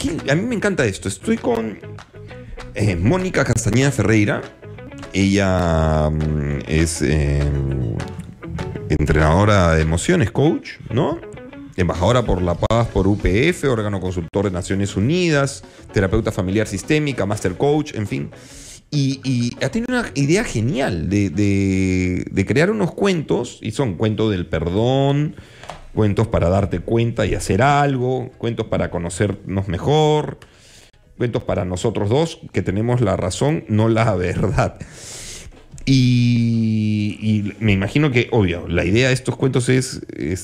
A mí me encanta esto. Estoy con Mónica Castañeda Ferreira. Ella es entrenadora de emociones, coach, ¿no? Embajadora por la paz por UPF, órgano consultor de Naciones Unidas, terapeuta familiar sistémica, master coach, en fin. Y ha tenido una idea genial de crear unos cuentos, y son cuentos del perdón, cuentos para darte cuenta y hacer algo, cuentos para conocernos mejor, cuentos para nosotros dos, que tenemos la razón, no la verdad. Y me imagino que, obvio, la idea de estos cuentos es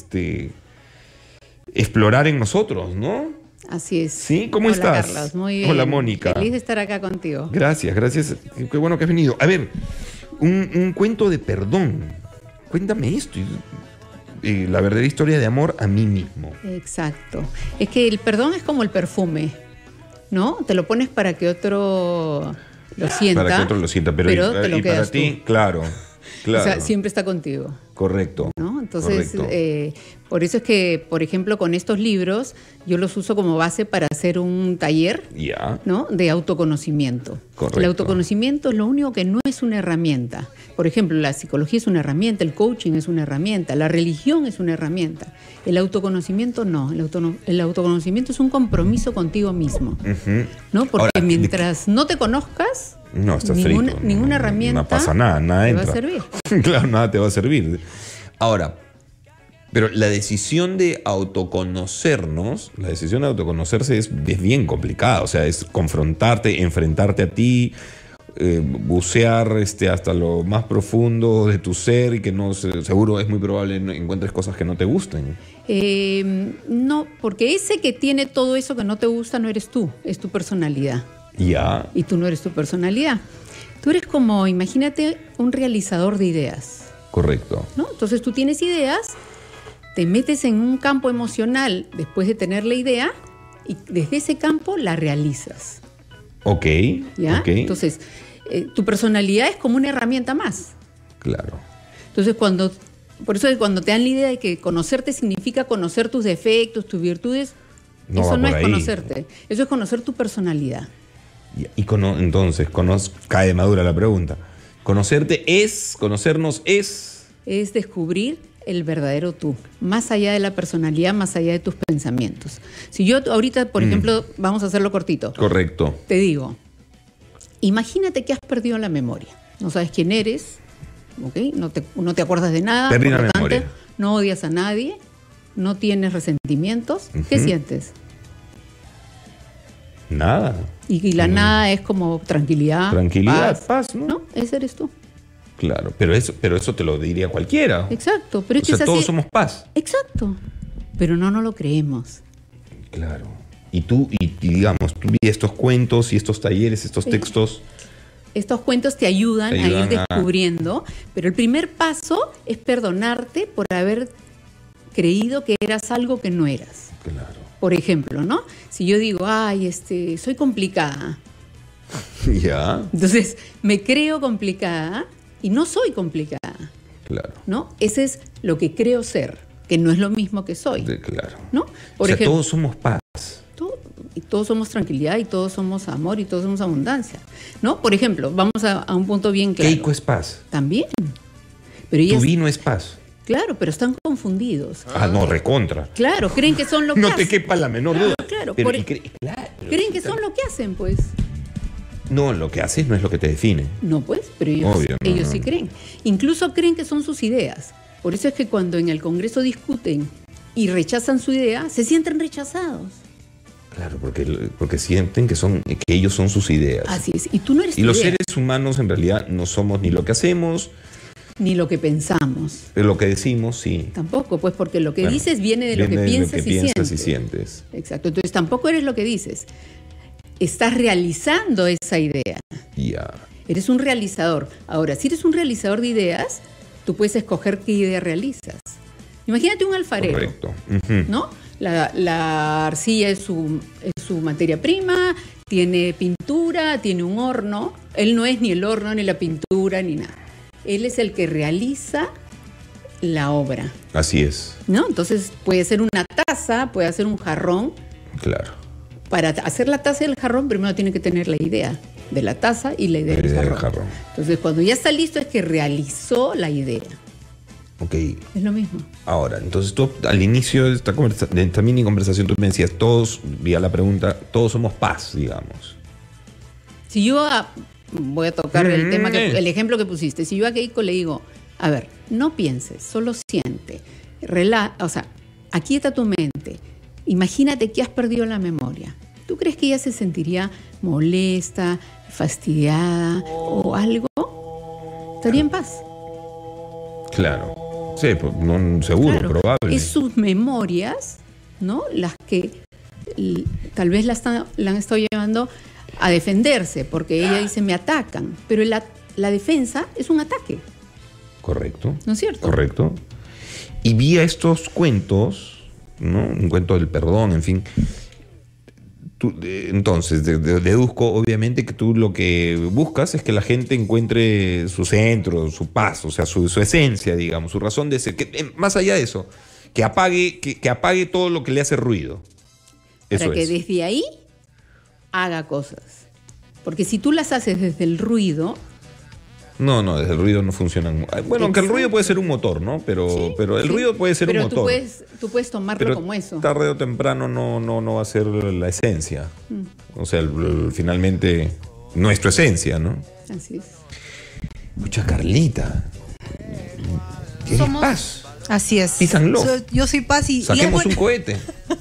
explorar en nosotros, ¿no? Así es. ¿Sí? ¿Cómo Hola, estás? Carlos, muy bien. Hola, Mónica. Feliz de estar acá contigo. Gracias, gracias. Qué bueno que has venido. A ver, un cuento de perdón. Cuéntame esto. La verdadera historia de amor a mí mismo. Exacto. Es que el perdón es como el perfume, ¿no? Te lo pones para que otro lo sienta. Para que otro lo sienta, pero te lo y para quedas ti, tú. claro. O sea, siempre está contigo. Correcto. ¿No? Entonces, correcto. Por eso es que, por ejemplo, con estos libros, yo los uso como base para hacer un taller, ¿no? De autoconocimiento. Correcto. El autoconocimiento es lo único que no es una herramienta. Por ejemplo, la psicología es una herramienta, el coaching es una herramienta, la religión es una herramienta. El autoconocimiento no. El autoconocimiento es un compromiso contigo mismo. ¿No? Porque ahora, mientras no te conozcas, no, estás ninguna herramienta no pasa nada te entra. va a servir. Claro, nada te va a servir. Ahora, pero la decisión de autoconocernos, la decisión de autoconocerse es bien complicada. O sea, es confrontarte, enfrentarte a ti, bucear hasta lo más profundo de tu ser, y que no, seguro es muy probable encuentres cosas que no te gusten. No, porque ese que tiene todo eso que no te gusta no eres tú, es tu personalidad. Ya. Y tú no eres tu personalidad. Tú eres como, imagínate, un realizador de ideas. Correcto. ¿No? Entonces tú tienes ideas, te metes en un campo emocional después de tener la idea y desde ese campo la realizas. Ok. ¿Ya? Okay. Entonces, tu personalidad es como una herramienta más. Claro. Entonces, por eso cuando te dan la idea de que conocerte significa conocer tus defectos, tus virtudes, eso no es conocerte, eso es conocer tu personalidad. Y entonces, cae madura la pregunta. Conocernos es descubrir el verdadero tú, más allá de la personalidad, más allá de tus pensamientos. Si yo ahorita, por ejemplo, vamos a hacerlo cortito. Correcto. Te digo, imagínate que has perdido la memoria. No sabes quién eres, ¿okay? No te acuerdas de nada. Perdí por la lo tanto, memoria. no odias a nadie, no tienes resentimientos. ¿Qué sientes? Nada. Y la nada es como tranquilidad. Tranquilidad, paz, ¿no? No, ese eres tú. Claro, pero eso te lo diría cualquiera. Exacto, pero es que todos somos paz. Exacto, pero no lo creemos. Claro. Y digamos, tú vi estos cuentos y estos talleres, estos textos. Estos cuentos te ayudan a ir descubriendo, pero el primer paso es perdonarte por haber creído que eras algo que no eras. Claro. Por ejemplo, ¿no? Si yo digo, soy complicada. Ya. Entonces, me creo complicada y no soy complicada. Claro. ¿No? Ese es lo que creo ser, que no es lo mismo que soy. Claro. ¿No? Por ejemplo, todos somos paz. Y todos somos tranquilidad, y todos somos amor, y todos somos abundancia. ¿No? Por ejemplo, vamos a un punto bien claro. Keiko es paz. También. Pero tu vino es paz. Claro, pero están confundidos. No, recontra. Claro, creen que son lo que hacen. No te quepa la menor duda. Claro, creen que son lo que hacen, pues. No, lo que haces no es lo que te define. No, pues, pero ellos sí creen. Incluso creen que son sus ideas. Por eso es que cuando en el Congreso discuten y rechazan su idea, se sienten rechazados. Claro, porque sienten que ellos son sus ideas. Así es, y tú no eres tu idea. Y los seres humanos en realidad no somos ni lo que hacemos, ni lo que pensamos. Pero lo que decimos, sí. Tampoco, pues porque lo que dices viene de lo que piensas y sientes. Exacto, entonces tampoco eres lo que dices. Estás realizando esa idea. Ya. Eres un realizador. Ahora, si eres un realizador de ideas, tú puedes escoger qué idea realizas. Imagínate un alfarero. Correcto. ¿No? La arcilla es su materia prima, tiene pintura, tiene un horno. Él no es ni el horno, ni la pintura, ni nada. Él es el que realiza la obra. Así es. ¿No? Entonces puede ser una taza, puede ser un jarrón. Claro. para hacer la taza y el jarrón, primero tiene que tener la idea de la taza y la idea del jarrón. Entonces, cuando ya está listo, es que realizó la idea. Ok. Es lo mismo. Ahora, entonces tú al inicio de esta mini conversación tú me decías, todos, vía la pregunta, todos somos paz, digamos. Si yo voy a tocar el tema, el ejemplo que pusiste, si yo a Keiko le digo, a ver, no pienses, solo siente, o sea, aquieta tu mente, imagínate que has perdido la memoria. ¿Tú crees que ella se sentiría molesta, fastidiada o algo? Estaría en paz. Claro. Sí, pues, no, seguro, claro, probable. Es sus memorias, ¿no? Las que tal vez la han estado llevando a defenderse, porque ella dice, me atacan, pero la defensa es un ataque. Correcto. ¿No es cierto? Correcto. Y vía estos cuentos, ¿no? Un cuento del perdón, en fin. Entonces, deduzco obviamente que tú lo que buscas es que la gente encuentre su centro, su paz, o sea, su esencia, digamos, su razón de ser. Más allá de eso, que apague todo lo que le hace ruido. Para que desde ahí haga cosas. Porque si tú las haces desde el ruido... No, desde el ruido no funcionan. Bueno, aunque el ruido puede ser un motor, ¿no? Pero el ruido puede ser un motor. Pero tú puedes tomarlo como eso. Tarde o temprano no va a ser la esencia. O sea, finalmente no es tu esencia, ¿no? Así es. Mucha Carlita. ¿Eres paz? Así es. Peace and love. Yo soy paz y... Saquemos un cohete.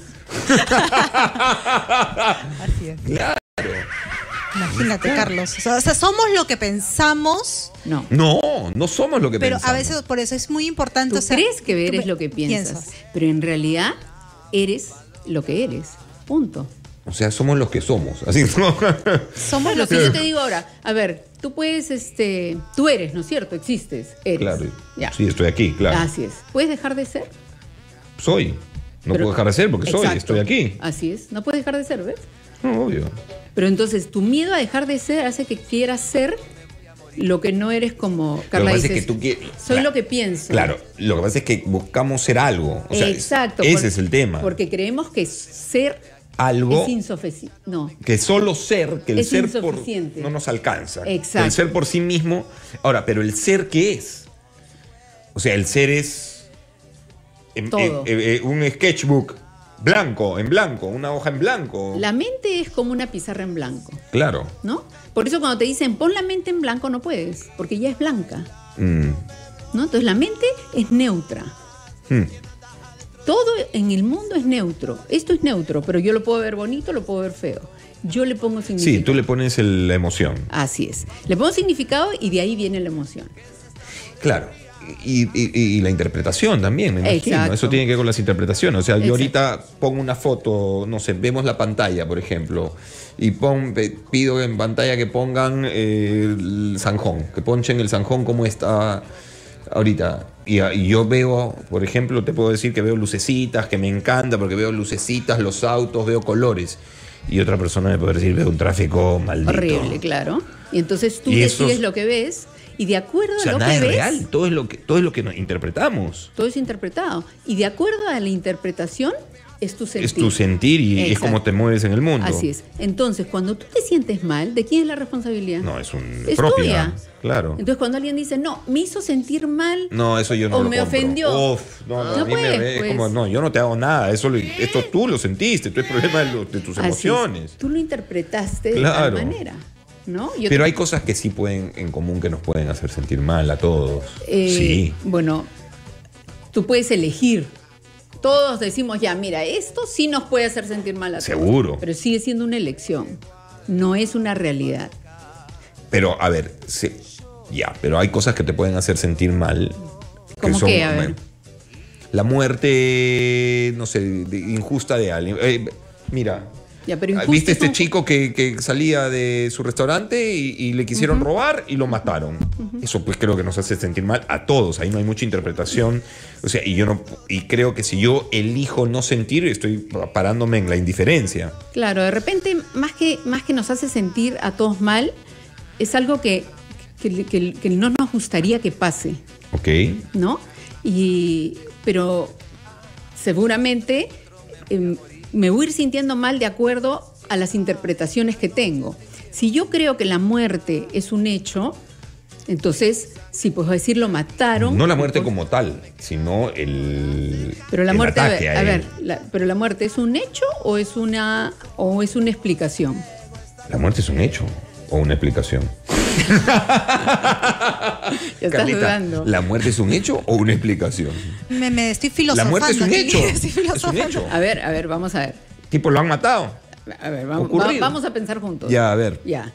Así es. Claro. Imagínate, Carlos. O sea, somos lo que pensamos. No somos lo que pero pensamos. A veces por eso es muy importante. Tú crees que eres lo que piensas, pero en realidad eres lo que eres. Punto. O sea, somos los que somos. Así, ¿no? Somos lo que yo te digo ahora. A ver, tú puedes, tú eres, ¿no es cierto? Existes, eres. Claro. Ya. Sí, estoy aquí, claro. Así es. ¿Puedes dejar de ser? Soy. No puedo dejar de ser porque exacto. estoy aquí. Así es. No puedes dejar de ser, ¿ves? No, obvio. Pero entonces tu miedo a dejar de ser hace que quieras ser lo que no eres, como Carla dice. Es que soy lo que pienso. Claro, lo que pasa es que buscamos ser algo. O sea, exacto. Ese es el tema. Porque creemos que ser algo es insuficiente. No. Que solo ser, que el es ser insuficiente. no nos alcanza. Exacto. El ser por sí mismo. Ahora, pero el ser, ¿qué es? O sea, el ser es un sketchbook en blanco, una hoja en blanco. La mente es como una pizarra en blanco. Claro. ¿No? Por eso cuando te dicen pon la mente en blanco no puedes, porque ya es blanca. ¿No? Entonces la mente es neutra. Todo en el mundo es neutro. Esto es neutro, pero yo lo puedo ver bonito, lo puedo ver feo. Yo le pongo significado. Sí, tú le pones la emoción. Así es. Le pongo significado y de ahí viene la emoción. Claro. Y la interpretación también, me imagino. Exacto. Eso tiene que ver con las interpretaciones. O sea, Exacto. yo ahorita pongo una foto, no sé, vemos la pantalla, por ejemplo, y pido en pantalla que pongan el zanjón, que ponchen el zanjón como está ahorita. Y yo veo, por ejemplo, te puedo decir que veo lucecitas, que me encanta, porque veo lucecitas, los autos, veo colores. Y otra persona me puede decir, veo un tráfico maldito. Horrible, claro. Y entonces tú decides lo que ves. Y de acuerdo a lo nada que es ves, real, todo es lo que nos interpretamos. todo es interpretado. Y de acuerdo a la interpretación, es tu sentir. Es tu sentir y es como te mueves en el mundo. Así es. Entonces, cuando tú te sientes mal, ¿de quién es la responsabilidad? No, es propia. Tuya. Claro. Entonces, cuando alguien dice, no, me hizo sentir mal. No, eso yo no o lo me compro. ofendió. No, No a mí puedes, es como, no, yo no te hago nada. Esto tú lo sentiste, tú es problema de tus emociones. Tú lo interpretaste claro. de tal manera. ¿No? Pero hay cosas que sí pueden en común que nos pueden hacer sentir mal a todos. Sí. Bueno, tú puedes elegir. Todos decimos, ya, mira, esto sí nos puede hacer sentir mal a todos. Seguro. Pero sigue siendo una elección. No es una realidad. Pero, a ver, sí, pero hay cosas que te pueden hacer sentir mal. ¿Cómo qué? A ver. La muerte, no sé, injusta de alguien. Mira. Ya, pero ¿viste este chico que salía de su restaurante y le quisieron robar y lo mataron? Eso pues creo que nos hace sentir mal a todos. Ahí no hay mucha interpretación. O sea, y creo que si yo elijo no sentir, estoy parándome en la indiferencia. Claro, de repente, más que nos hace sentir a todos mal, es algo que no nos gustaría que pase. Ok. ¿No? Pero seguramente me voy a ir sintiendo mal de acuerdo a las interpretaciones que tengo. Si yo creo que la muerte es un hecho, entonces, sí, pues decir, lo mataron. No la muerte como tal, sino pero la el muerte, ataque a él. ver, pero la muerte es un hecho o es una explicación. La muerte es un hecho o una explicación. Ya estás Carlita, dudando. ¿la muerte es un hecho o una explicación? Me estoy La filosofando. muerte es un aquí. hecho. Estoy Es un filosofando. hecho. A ver, vamos a ver. Tipo, lo han matado. A ver, Ocurrido. vamos a pensar juntos. Ya, a ver. Ya.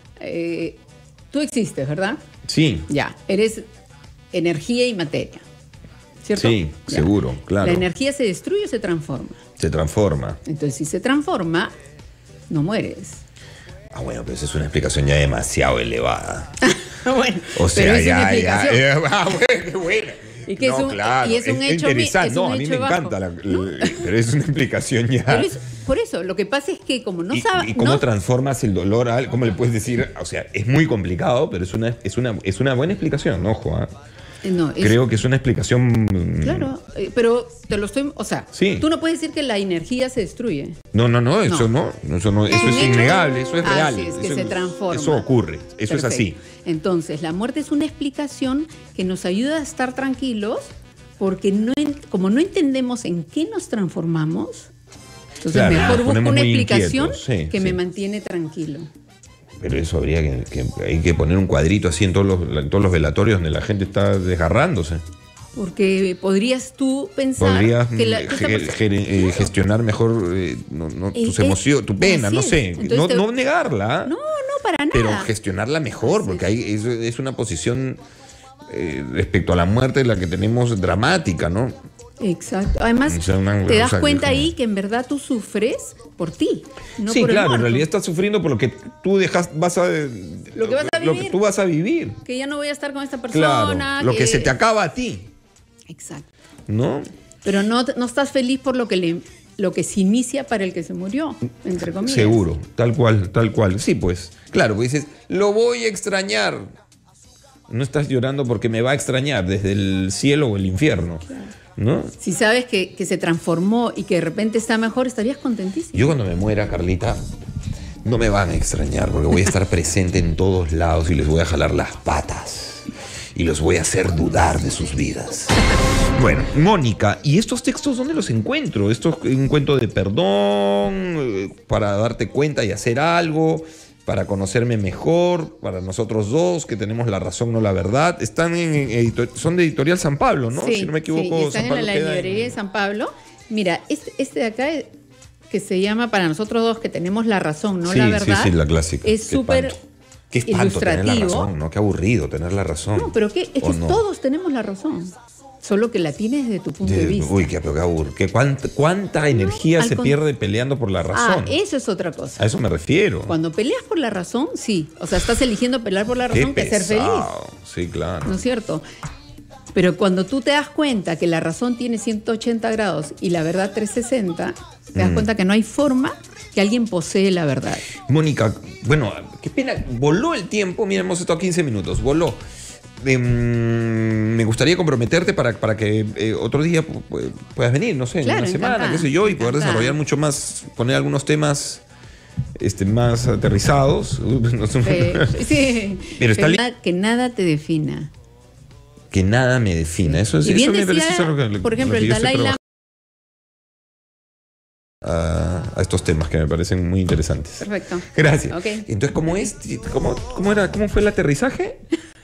Tú existes, ¿verdad? Sí. Ya. Eres energía y materia. ¿Cierto? Sí, Ya. seguro, claro. ¿La energía se destruye o se transforma? Se transforma. Entonces, si se transforma, no mueres. Ah, bueno, pero esa es una explicación ya demasiado elevada. Bueno, O sea, pero es una ya. explicación. Bueno, qué buena. Y que es No, un- claro, y es un hecho interesante. es un No, a mí hecho me bajo. encanta, pero es una explicación ya. Pero por eso, lo que pasa es que como no sabes. ¿Y cómo transformas el dolor a algo? ¿Cómo le puedes decir? O sea, es muy complicado, pero es una buena explicación, ojo. Creo que es una explicación. Claro, pero te lo estoy. O sea, Sí. tú no puedes decir que la energía se destruye. No, eso no. Eso un es hecho. Ah, innegable, eso es real. sí, es que Eso- se transforma. Eso ocurre, eso Perfecto. es así. Entonces, la muerte es una explicación que nos ayuda a estar tranquilos porque como no entendemos en qué nos transformamos, entonces Claro, mejor nos busco ponemos una muy explicación inquietos, sí, que sí. me mantiene tranquilo. Pero eso habría hay que poner un cuadrito así en todos los velatorios donde la gente está desgarrándose. Porque podrías tú pensar Podrías que esta persona- gestionar mejor tus emociones, tu pena, así no es. sé. Entonces No negarla, No, para nada. pero gestionarla mejor, porque es una posición respecto a la muerte la que tenemos dramática, ¿no? Exacto. Además, O sea, te das o sea, cuenta como- ahí que en verdad tú sufres por ti, no sí, por el claro, en muerto. realidad estás sufriendo por lo que tú vas a Lo que vas a lo que vivir. tú vas a vivir. Que ya no voy a estar con esta persona. Claro, lo que se te acaba a ti, Exacto. ¿no? Pero no estás feliz por lo que se inicia para el que se murió, entre comillas. Seguro, tal cual. Sí, pues, claro, pues dices, lo voy a extrañar. No estás llorando porque me va a extrañar desde el cielo o el infierno, ¿no? Si sabes que se transformó y que de repente está mejor, estarías contentísimo. Yo cuando me muera, Carlita, no me van a extrañar porque voy a estar presente en todos lados y les voy a jalar las patas y los voy a hacer dudar de sus vidas. Bueno, Mónica, ¿y estos textos dónde los encuentro? ¿Esto es un cuento de perdón para darte cuenta y hacer algo? Para conocerme mejor, para nosotros dos, que tenemos la razón, no la verdad. Están son de Editorial San Pablo, ¿no? Sí, Si no me equivoco, sí, y están San Pablo en la queda librería de San Pablo. Mira, este de acá, que se llama Para nosotros dos, que tenemos la razón, no sí, la verdad. Sí, la clásica. Es Qué súper espanto. Qué espanto tener la ilustrativo. razón, ¿no? Qué aburrido tener la razón. No, pero es ¿O que no? todos tenemos la razón. Solo que la tienes desde tu punto de vista. Uy, qué aburrido. ¿Cuánta energía al se pierde peleando por la razón? Eso es otra cosa. A eso me refiero. Cuando peleas por la razón, sí. O sea, estás eligiendo pelear por la Qué razón que ser feliz. pesado. Sí, claro. ¿No es cierto? Pero cuando tú te das cuenta que la razón tiene 180 grados y la verdad 360, te das cuenta que no hay forma que alguien posee la verdad. Mónica, bueno, qué pena. Voló el tiempo. Mira, hemos estado 15 minutos. Voló. Me gustaría comprometerte para que otro día puedas venir, no sé, en Claro, una semana, encantada, qué sé yo, y poder encantada. desarrollar mucho más, poner algunos temas más aterrizados. No sé. Sí. Pero está Que nada te defina. Que nada me defina. Eso es Y bien eso me parece decía, eso lo que, por ejemplo, lo que el yo estoy Dalai Lama. a estos temas que me parecen muy interesantes. Perfecto. Gracias. Ok. Entonces, ¿cómo fue el aterrizaje?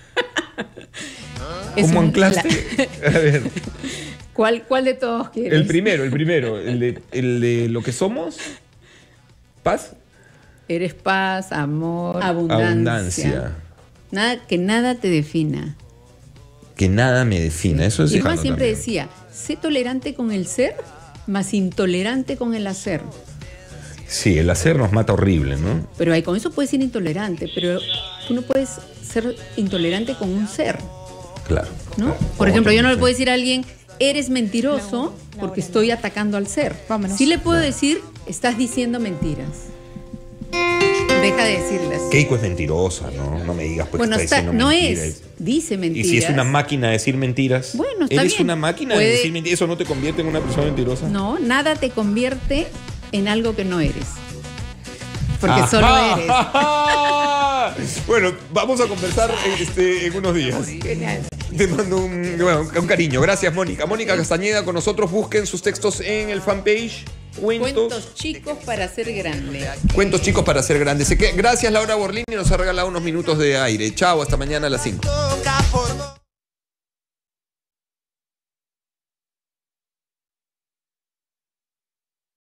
Es ¿Cómo un- anclaste? A ver, ¿Cuál de todos quieres? el primero, el de lo que somos, paz, Eres paz, amor, abundancia. Que nada te defina. que nada me defina. Eso es Y además Jano siempre también. decía, sé tolerante con el ser, más intolerante con el hacer. Sí, el hacer nos mata horrible, ¿no? Pero ahí con eso puedes ser intolerante, pero tú no puedes ser intolerante con un ser, Claro. ¿no? claro. Por ejemplo, yo no le Sí. puedo decir a alguien, eres mentiroso porque estoy atacando al ser. Vámonos. Sí le puedo decir, estás diciendo mentiras. Deja de decirlas. Keiko es mentirosa, ¿no? No me digas pues Bueno, que está diciendo no mentiras. es, dice Y mentiras. si es una máquina de decir mentiras. Bueno, está ¿Eres bien. una máquina de Puede- decir mentiras? ¿Eso no te convierte en una persona mentirosa? No, nada te convierte en algo que no eres. porque solo eres. Bueno, vamos a conversar en unos días. Te mando un cariño. Gracias, Mónica. Mónica Castañeda con nosotros. Busquen sus textos en el fanpage. Cuentos chicos para ser grandes. Cuentos chicos para ser grandes. Gracias, Laura Borlini. Nos ha regalado unos minutos de aire. Chao, hasta mañana a las 5.